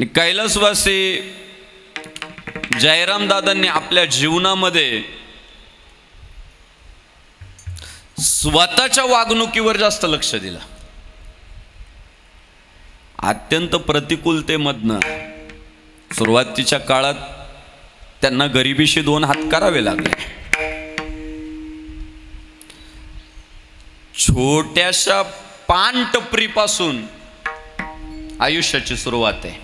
आणि कैलासवासी जयराम दादांनी आपल्या जीवनामध्ये स्वतःच्या वागणुकीवर जास्त लक्ष दिलं. अत्यंत प्रतिकूलतेमधनं सुरुवातीच्या काळात त्यांना गरिबीशी 2 हात करावे लागले. छोट्याशा पानटपरीपासून आयुष्याची सुरुवात आहे.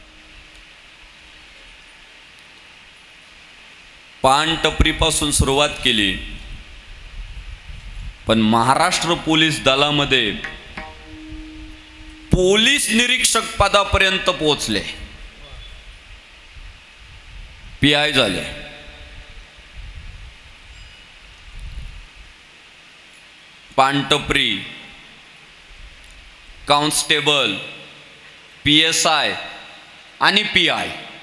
पानटपरीपासून सुरुवात केली, पण महाराष्ट्र पोलीस दलामध्ये पोलीस निरीक्षक पदापर्यंत पोहोचले. PI झाले. पानटपरी, कॉन्स्टेबल, PSI आणि PI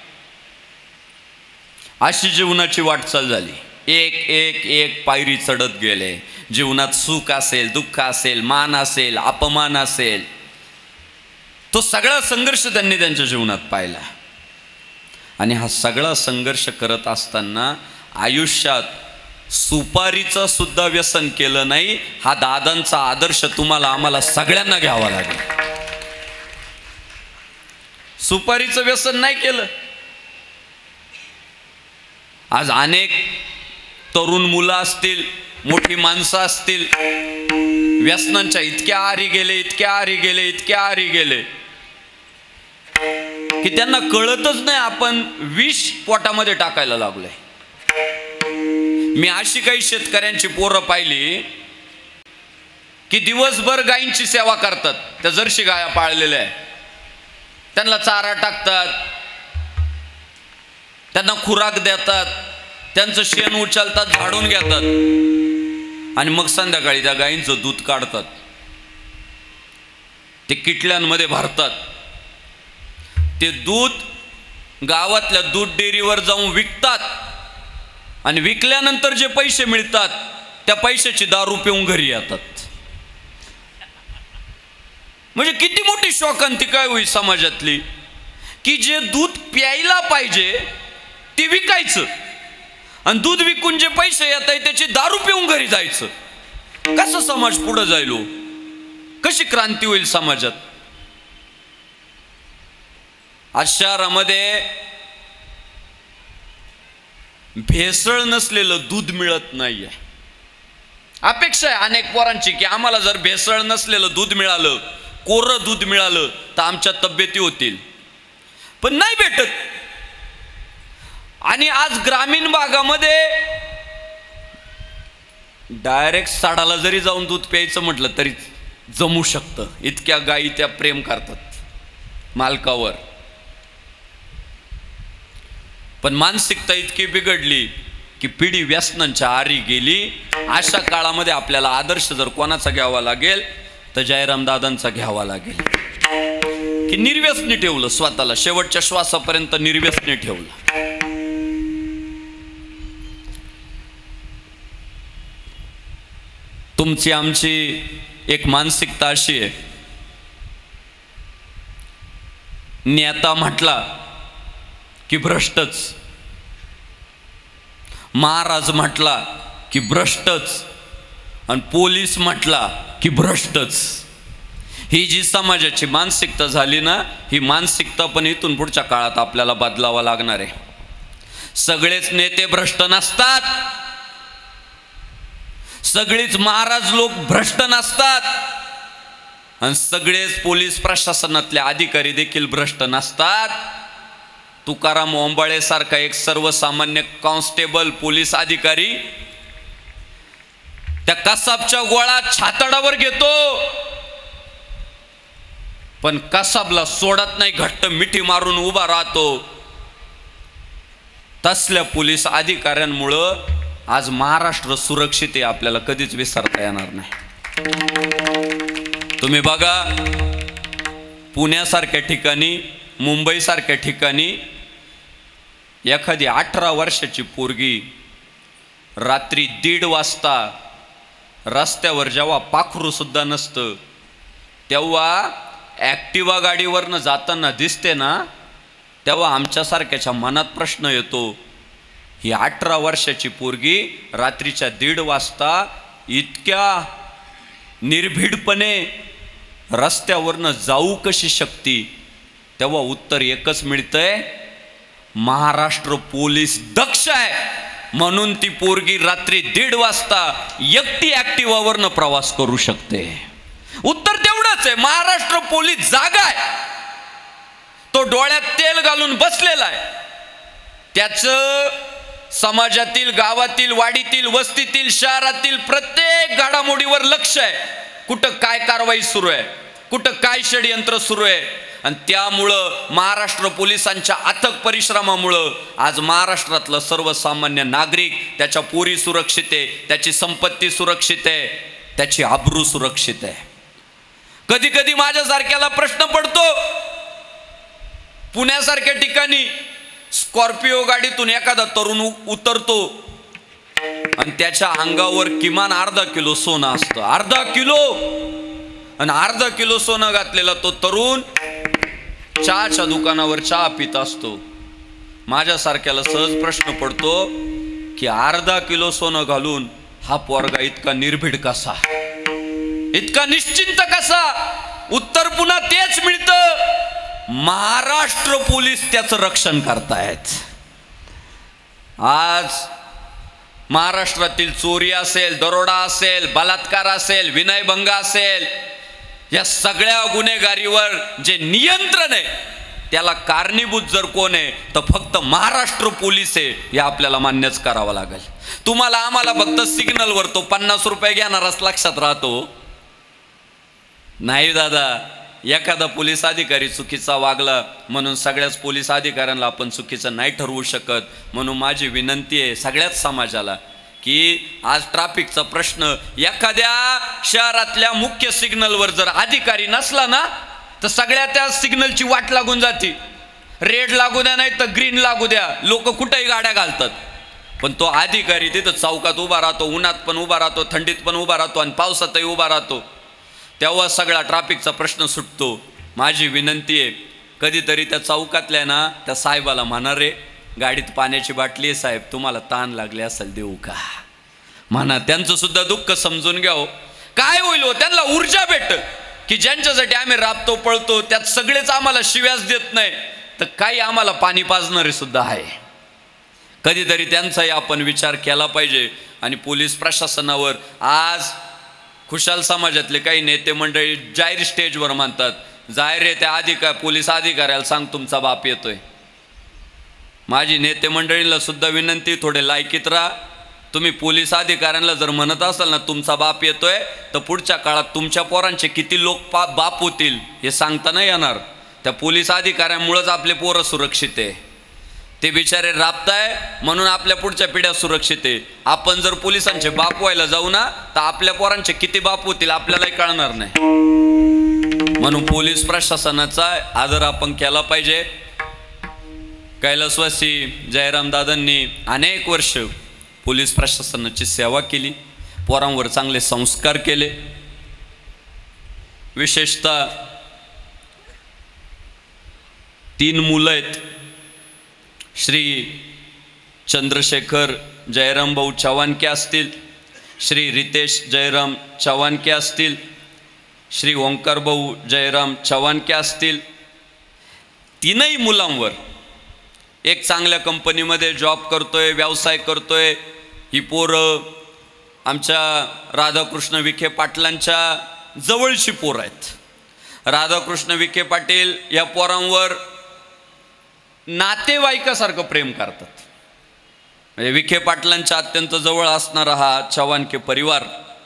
अशी जीवनाची वाटचाल झाली. एक एक एक पायरी चढत गेले. जीवनात सुख असेल, दुःख असेल, मान असेल, अपमान असेल, तो सगळा संघर्ष त्यांनी त्यांच्या जीवनात पाहिला. आणि हा सगळा संघर्ष करत असताना आयुष्यात सुपारीचं सुद्धा व्यसन केलं नाही. हा दादांचा आदर्श तुम्हाला आम्हाला सगळ्यांना घ्यावा लागेल. सुपारीचं व्यसन नाही केलं. आज अनेक तरुण मुलं असतील, मोठी माणसं असतील, व्यसनांच्या इतक्या आहारी गेले, इतक्या आहारी गेले, इतक्या आहारी गेले की त्यांना कळतच नाही आपण विष पोटामध्ये टाकायला लागलोय. मी अशी काही शेतकऱ्यांची पोरं पाहिली की दिवसभर गायींची सेवा करतात. त्या जर्सी गाया पाळलेल्या आहे, त्यांना चारा टाकतात, त्यांना खुराक देतात, त्यांचं शेण उचलतात, झाडून घेतात आणि मग संध्याकाळी त्या गायींचं दूध काढतात, ते किटल्यांमध्ये भरतात. ते दूध गावातल्या दूध डेअरीवर जाऊन विकतात आणि विकल्यानंतर जे पैसे मिळतात त्या पैशाची दारू पिऊन घरी येतात. म्हणजे किती मोठी शोकांती काय होईल समाजातली की जे दूध प्यायला पाहिजे ते विकायचं आणि दूध विकून जे पैसे येत आहे त्याची दारू पिऊन घरी जायचं. कसं समाज पुढे जाईल? कशी क्रांती होईल समाजात? आज शहरामध्ये भेसळ नसलेलं दूध मिळत नाहीये. अपेक्षा आहे अनेक पोरांची की आम्हाला जर भेसळ नसलेलं दूध मिळालं, कोरं दूध मिळालं तर आमच्या तब्येती होतील, पण नाही भेटत. आणि आज ग्रामीण भागामध्ये डायरेक्ट साडाला जरी जाऊन दूध प्यायचं म्हटलं तरी जमू शकतं. इतक्या गायी त्या प्रेम करतात मालकावर. पण मानसिकता इतकी बिघडली की पिढी व्यसनांच्या आहारी गेली. अशा काळामध्ये आपल्याला आदर्श जर कोणाचा घ्यावा लागेल तर जयराम दादांचा घ्यावा लागेल की निर्व्यसनी ठेवलं स्वतःला, शेवटच्या श्वासापर्यंत निर्व्यसनी ठेवलं. तुमची आमची एक मानसिकता अशी आहे, नेता म्हटला की भ्रष्टच, महाराज म्हटला की भ्रष्टच आणि पोलीस म्हटला की भ्रष्टच. ही जी समाजाची मानसिकता झाली ना, ही मानसिकता पण इथून पुढच्या काळात आपल्याला बदलावा लागणार आहे. सगळेच नेते भ्रष्ट नसतात, सगळेच महाराज लोक भ्रष्ट नसतात आणि सगळेच पोलीस प्रशासनातले अधिकारी देखील भ्रष्ट नसतात. तुकाराम ओंबाळे सारखा एक सर्वसामान्य कॉन्स्टेबल पोलीस अधिकारी त्या कसाबच्या गोळा छातडावर घेतो, पण कसाबला सोडत नाही, घट्ट मिठी मारून उभा राहतो. तसल्या पोलीस अधिकाऱ्यांमुळं आज महाराष्ट्र सुरक्षित आहे, आपल्याला कधीच विसरता येणार नाही. तुम्ही बघा, पुण्यासारख्या ठिकाणी, मुंबईसारख्या ठिकाणी एखादी 18 वर्षाची पोरगी रात्री 1:30 वाजता रस्त्यावर जेव्हा पाखरू सुद्धा नसतं तेव्हा ॲक्टिवा गाडीवरनं जाताना दिसते ना, तेव्हा आमच्यासारख्याच्या मनात प्रश्न येतो, ही 18 वर्षाची पोरगी रात्रीच्या 1:30 वाजता इतक्या निर्भीडपणे रस्त्यावरनं जाऊ कशी शकते? तेव्हा उत्तर एकच मिळतंय, महाराष्ट्र पोलीस दक्ष आहे म्हणून ती पोरगी रात्री 1:30 वाजता एकटी ॲक्टिवावरनं प्रवास करू शकते. उत्तर तेवढंच आहे, महाराष्ट्र पोलीस जागा आहे. तो डोळ्यात तेल घालून बसलेला आहे. त्याचं समाजातील, गावातील, वाडीतील, वस्तीतील, शहरातील प्रत्येक घडामोडीवर लक्ष आहे. कुठं काय कारवाई सुरू आहे, कुठं काय षडयंत्र सुरू आहे. आणि त्यामुळं महाराष्ट्र पोलिसांच्या अथक परिश्रमामुळं आज महाराष्ट्रातलं सर्वसामान्य नागरिक, त्याच्या पोरी सुरक्षित आहे, त्याची संपत्ती सुरक्षित आहे, त्याची आबरू सुरक्षित आहे. कधी कधी माझ्यासारख्याला प्रश्न पडतो, पुण्यासारख्या ठिकाणी स्कॉर्पिओ गाडीतून एखादा तरुण उतरतो आणि त्याच्या अंगावर किमान अर्धा किलो सोनं असतं. अर्धा किलो. आणि अर्धा किलो सोनं घातलेला तो तरुण चहाच्या दुकानावर चहा पित असतो. माझ्यासारख्याला सहज प्रश्न पडतो की अर्धा किलो सोनं घालून हा पोरगा इतका निर्भीड कसा, इतका निश्चिंत कसा? उत्तर पुन्हा तेच मिळतं, महाराष्ट्र पोलीस त्याचं रक्षण करतायत. आज महाराष्ट्रातील चोरी असेल, दरोडा असेल, बलात्कार असेल, विनयभंग असेल, या सगळ्या गुन्हेगारीवर जे नियंत्रण आहे त्याला कारणीभूत जर कोण आहे तर फक्त महाराष्ट्र पोलीस आहे, हे आपल्याला मान्यच करावं लागेल. तुम्हाला आम्हाला फक्त सिग्नलवर तो 50 रुपये घेणाराच लक्षात राहतो. नाही दादा, एखादा पोलीस अधिकारी चुकीचा वागला म्हणून सगळ्याच पोलीस अधिकाऱ्यांना आपण चुकीचं नाही ठरवू शकत. म्हणून माझी विनंती आहे सगळ्याच समाजाला की आज ट्रॅफिकचा प्रश्न, एखाद्या शहरातल्या मुख्य सिग्नलवर जर अधिकारी नसला ना तर सगळ्या त्या सिग्नलची वाट लागून जाते. रेड लागू द्या नाही तर ग्रीन लागू द्या, लोक कुठेही गाड्या घालतात, पण तो अधिकारी तिथं चौकात उभा राहतो, उन्हात पण उभा राहतो, थंडीत पण उभा राहतो आणि पावसातही उभा राहतो. तेव्हा सगळा ट्रॅफिकचा प्रश्न सुटतो. माझी विनंती आहे, कधीतरी त्या चौकातल्या ना त्या साहेबाला म्हणा, रे गाडीत पाण्याची बाटली आहे साहेब, तुम्हाला ताण लागले असेल देऊ का म्हणा. त्यांचं सुद्धा दुःख समजून घ्यावं. काय होईल हो, त्यांना ऊर्जा भेट की ज्यांच्यासाठी आम्ही राबतो पळतो त्यात सगळेच आम्हाला शिव्यास देत नाही तर काही आम्हाला पाणी पाजणारे सुद्धा आहे. कधीतरी त्यांचाही आपण विचार केला पाहिजे. आणि पोलीस प्रशासनावर आज खुशाल समाजातले काही नेते मंडळी जाहीर स्टेजवर म्हणतात, जाहीर रे त्या पोलीस अधिकाऱ्याला सांग तुमचा बाप येतोय. माझी नेते मंडळीला सुद्धा विनंती, थोडे लायकीत राहा. तुम्ही पोलीस अधिकाऱ्यांना जर म्हणत असाल ना तुमचा बाप येतोय तर पुढच्या काळात तुमच्या पोरांचे किती लोक बाप होतील हे सांगता नाही येणार. त्या पोलीस अधिकाऱ्यांमुळेच आपले पोरं सुरक्षित आहे. ते बिचारे राबताय म्हणून आपल्या पुढच्या पिढ्या सुरक्षित आहे. आपण जर पोलिसांचे बाप व्हायला जाऊ ना तर आपल्या पोरांचे किती बाप होतील आपल्यालाही कळणार नाही. म्हणून पोलीस प्रशासनाचा आदर आपण केला पाहिजे. कैलासवासी जयराम दादांनी अनेक वर्ष पोलीस प्रशासनाची सेवा केली, पोरांवर चांगले संस्कार केले. विशेषतः 3 मुलं आहेत. श्री चंद्रशेखर जयराम भाऊ चव्हाणके असतील, श्री रितेश जयराम चव्हाणके असतील, श्री ओंकार भाऊ जयराम चव्हाणके असतील. 3ही मुलांवर एक चांगल्या कंपनीमध्ये जॉब करतोय, व्यवसाय करतोय. ही पोरं आमच्या राधाकृष्ण विखे पाटलांच्या जवळची पोरं आहेत. राधाकृष्ण विखे पाटील या पोरांवर नातेवाईकासारखं प्रेम करतात. म्हणजे विखे पाटलांच्या अत्यंत जवळ असणारा हा चव्हाणके परिवार.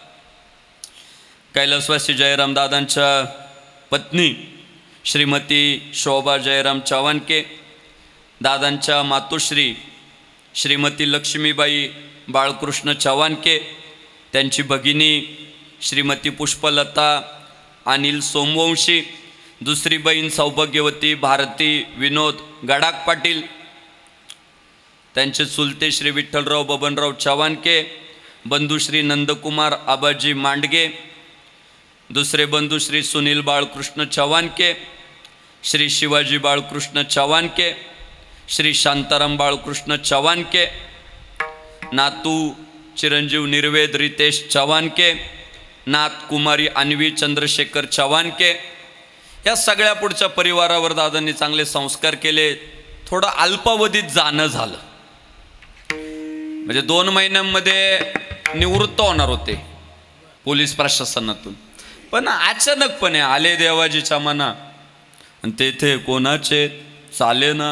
कैलासवासी जयराम दादांच्या पत्नी श्रीमती शोभा जयराम चव्हाणके, दादांच्या मातोश्री श्रीमती लक्ष्मीबाई बाळकृष्ण चव्हाणके, त्यांची भगिनी श्रीमती पुष्पलता अनिल सोमवंशी, दुसरी बहीण सौभाग्यवती भारती विनोद गडाख पाटील, त्यांचे चुलते श्री विठ्ठलराव बबनराव चव्हाणके, बंधू श्री नंदकुमार आबाजी मांडगे, दुसरे बंधू श्री सुनील बाळकृष्ण चव्हाणके, श्री शिवाजी बाळकृष्ण चव्हाणके, श्री शांताराम बाळकृष्ण चव्हाणके, नातू चिरंजीव निर्वेद रितेश चव्हाणके, नात कुमारी अन्वी चंद्रशेखर चव्हाणके, या सगळ्या पुढच्या परिवारावर दादांनी चांगले संस्कार केले. थोडं अल्पावधीत जाणं झालं, म्हणजे 2 महिन्यांमध्ये निवृत्त होणार होते पोलीस प्रशासनातून, पण अचानकपणे आले देवाजीच्या मना आणि तेथे कोणाचे चाले ना.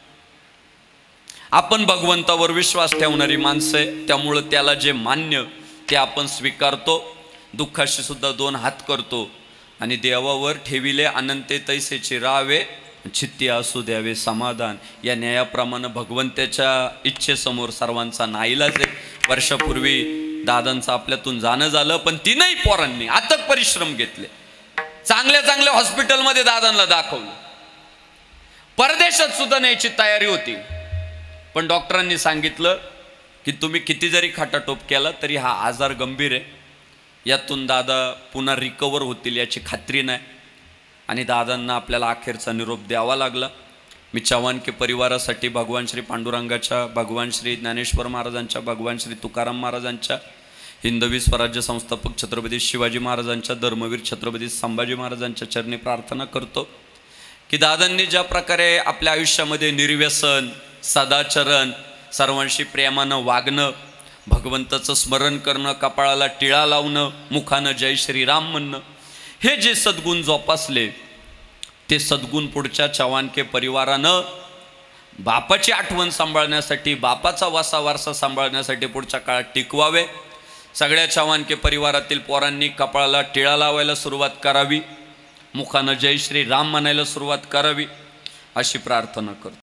आपण भगवंतावर विश्वास ठेवणारी माणसं आहे, त्यामुळं त्याला जे मान्य ते आपण स्वीकारतो, दुःखाशी सुद्धा 2 हात करतो आणि देवावर ठेविले अनंते तैसेचे राहावे, चित्ती असू द्यावे समाधान, या न्यायाप्रमाणे भगवंताच्या इच्छेसमोर सर्वांचा नाईलाज आहे. वर्षापूर्वी दादांचं आपल्यातून जाणं झालं, पण 3ही पोरांनी अथक परिश्रम घेतले, चांगल्या चांगल्या हॉस्पिटलमध्ये दादांना दाखवलं, परदेशात सुद्धा न्यायची तयारी होती, पण डॉक्टरांनी सांगितलं की तुम्ही किती जरी खाटाटोप केला तरी हा आजार गंभीर आहे, यातून दादा पुन्हा रिकवर होतील याची खात्री नाही. आणि दादांना आपल्याला अखेरचा निरोप द्यावा लागला. मी चव्हाणके परिवारासाठी भगवान श्री पांडुरंगाच्या, भगवान श्री ज्ञानेश्वर महाराजांच्या, भगवान श्री तुकाराम महाराजांच्या, हिंदवी स्वराज्य संस्थापक छत्रपती शिवाजी महाराजांच्या, धर्मवीर छत्रपती संभाजी महाराजांच्या चरणी प्रार्थना करतो की दादांनी ज्या प्रकारे आपल्या आयुष्यामध्ये निर्व्यसन, सदाचरण, सर्वांशी प्रेमानं वागणं, भगवंताचं स्मरण करणं, कपाळाला टिळा लावणं, मुखानं जय श्रीराम म्हणणं, हे जे सद्गुण जोपासले ते सद्गुण पुढच्या चव्हाणके परिवारानं बापाची आठवण सांभाळण्यासाठी, बापाचा वारसा सांभाळण्यासाठी पुढच्या काळात टिकवावे. सगळ्या चव्हाणके परिवारातील पोरांनी कपाळाला टिळा लावायला सुरुवात करावी, मुखानं जय श्री राम म्हणायला सुरुवात करावी, अशी प्रार्थना करतो.